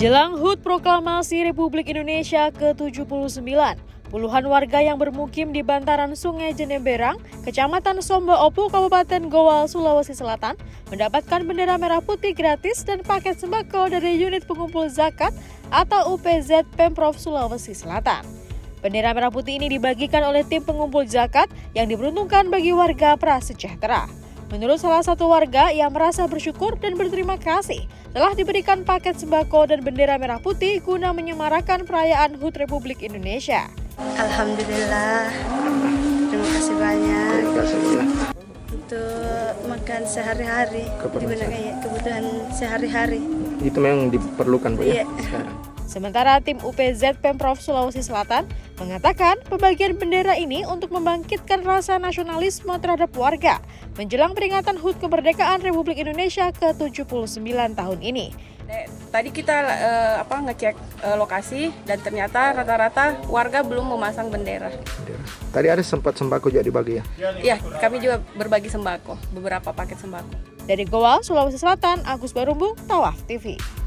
Jelang HUT Proklamasi Republik Indonesia ke-79, puluhan warga yang bermukim di bantaran Sungai Jeneberang, Kecamatan Somba Opu, Kabupaten Goa, Sulawesi Selatan, mendapatkan bendera merah putih gratis dan paket sembako dari unit pengumpul zakat atau UPZ Pemprov Sulawesi Selatan. Bendera merah putih ini dibagikan oleh tim pengumpul zakat yang diperuntukkan bagi warga prasejahtera. Menurut salah satu warga yang merasa bersyukur dan berterima kasih telah diberikan paket sembako dan bendera merah putih guna menyemarakan perayaan HUT Republik Indonesia. Alhamdulillah, terima kasih banyak untuk makan sehari-hari, kebutuhan sehari-hari. Itu memang diperlukan, Bu, ya? Sekarang. Sementara tim UPZ Pemprov Sulawesi Selatan mengatakan pembagian bendera ini untuk membangkitkan rasa nasionalisme terhadap warga menjelang peringatan HUT Kemerdekaan Republik Indonesia ke-79 tahun ini. Tadi kita ngecek lokasi dan ternyata rata-rata warga belum memasang bendera. Tadi ada sempat sembako juga dibagi, ya? Iya, kami juga berbagi sembako, beberapa paket sembako. Dari Goa, Sulawesi Selatan, Agus Barumbung, Tawaf TV.